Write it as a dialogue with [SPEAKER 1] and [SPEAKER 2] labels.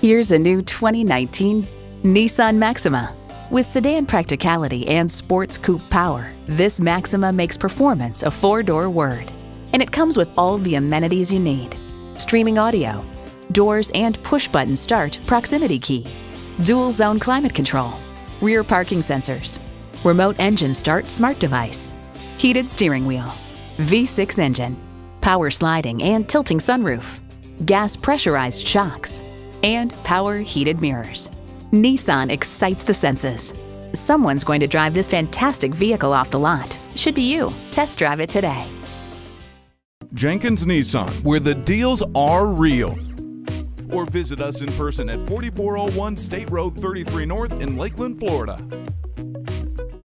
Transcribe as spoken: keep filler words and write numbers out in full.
[SPEAKER 1] Here's a new twenty nineteen Nissan Maxima. With sedan practicality and sports coupe power, this Maxima makes performance a four-door word. And it comes with all the amenities you need. Streaming audio, doors and push-button start proximity key, dual-zone climate control, rear parking sensors, remote engine start smart device, heated steering wheel, V six engine, power sliding and tilting sunroof, gas pressurized shocks, and power heated mirrors. Nissan excites the senses. Someone's going to drive this fantastic vehicle off the lot. Should be you. Test drive it today.
[SPEAKER 2] Jenkins Nissan, where the deals are real. Or visit us in person at forty-four oh one State Road thirty-three North in Lakeland, Florida.